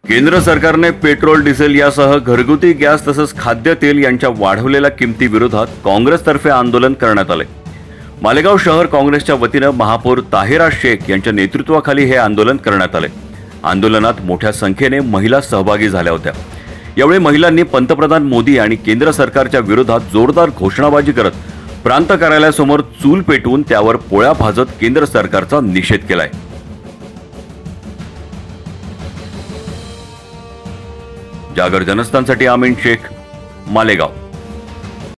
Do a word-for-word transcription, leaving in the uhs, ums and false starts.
केंद्र सरकारने petrol diesel यासह घरगुती गॅस तसंच खाद्यतेल यांच्या वाढवलेल्या किमती विरोधात काँग्रेसतर्फे आंदोलन करण्यात आले। मालेगाव शहर काँग्रेसच्या वतीने महापौर ताहिरा शेख यांच्या नेतृत्वाखाली हे आंदोलन करण्यात आले। आंदोलनात मोठ्या संख्येने महिला सहभागी झाल्या होत्या। यावेळी महिलांनी पंतप्रधान मोदी आणि केंद्र सरकारच्या विरोधात जोरदार घोषणाबाजी करत प्रांत कार्यालयासमोर चूल पेटवून त्यावर पोळ्या भाजत केंद्र सरकारचा निषेध केलाय। जागर जनस्थानसाठी आमीन शेख, मालेगाव।